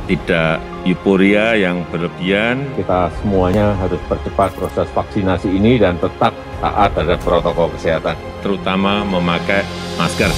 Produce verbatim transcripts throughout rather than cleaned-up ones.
tidak euforia yang berlebihan. Kita semuanya harus percepat proses vaksinasi ini dan tetap taat terhadap protokol kesehatan, terutama memakai masker.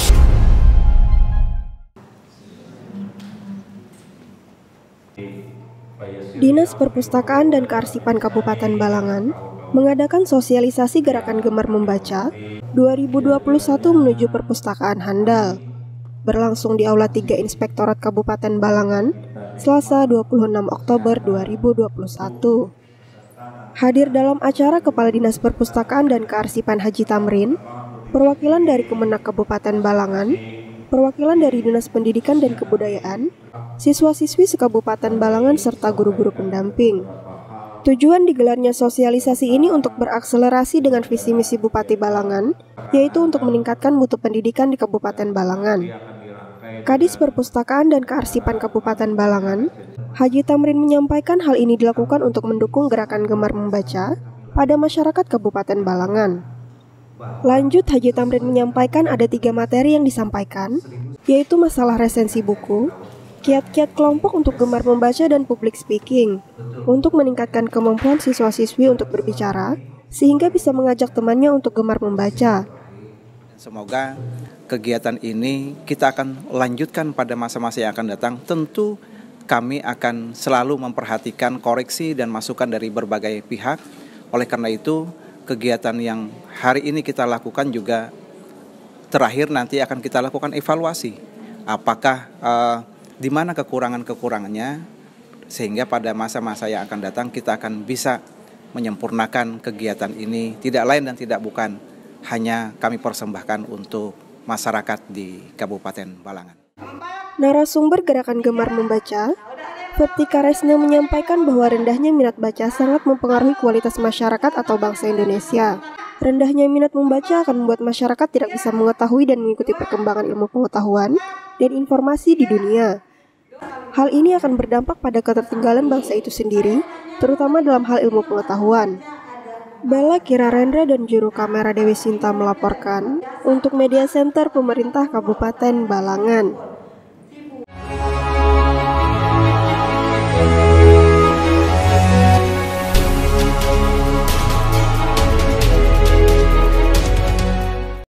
Dinas Perpustakaan dan Kearsipan Kabupaten Balangan mengadakan sosialisasi Gerakan Gemar Membaca dua ribu dua puluh satu menuju perpustakaan handal. Berlangsung di Aula tiga Inspektorat Kabupaten Balangan, Selasa dua puluh enam Oktober dua ribu dua puluh satu. Hadir dalam acara Kepala Dinas Perpustakaan dan Kearsipan Haji Tamrin, perwakilan dari Kemenak Kabupaten Balangan, perwakilan dari Dinas Pendidikan dan Kebudayaan, siswa-siswi sekabupaten Balangan serta guru-guru pendamping. Tujuan digelarnya sosialisasi ini untuk berakselerasi dengan visi misi Bupati Balangan, yaitu untuk meningkatkan mutu pendidikan di Kabupaten Balangan. Kadis Perpustakaan dan Kearsipan Kabupaten Balangan, Haji Tamrin menyampaikan hal ini dilakukan untuk mendukung gerakan Gemar Membaca pada masyarakat Kabupaten Balangan. Lanjut, Haji Tamrin menyampaikan ada tiga materi yang disampaikan, yaitu masalah resensi buku, kiat-kiat kelompok untuk gemar membaca dan public speaking, untuk meningkatkan kemampuan siswa-siswi untuk berbicara, sehingga bisa mengajak temannya untuk gemar membaca. Semoga kegiatan ini kita akan lanjutkan pada masa-masa yang akan datang. Tentu kami akan selalu memperhatikan koreksi dan masukan dari berbagai pihak. Oleh karena itu, kegiatan yang hari ini kita lakukan juga terakhir nanti akan kita lakukan evaluasi. Apakah uh, di mana kekurangan-kekurangannya, sehingga pada masa-masa yang akan datang kita akan bisa menyempurnakan kegiatan ini, tidak lain dan tidak bukan hanya kami persembahkan untuk masyarakat di Kabupaten Balangan. Narasumber Gerakan Gemar Membaca, Vertika Resna, menyampaikan bahwa rendahnya minat baca sangat mempengaruhi kualitas masyarakat atau bangsa Indonesia. Rendahnya minat membaca akan membuat masyarakat tidak bisa mengetahui dan mengikuti perkembangan ilmu pengetahuan dan informasi di dunia. Hal ini akan berdampak pada ketertinggalan bangsa itu sendiri, terutama dalam hal ilmu pengetahuan. Bella Kirarendra dan juru kamera Dewi Sinta melaporkan untuk Media Center Pemerintah Kabupaten Balangan.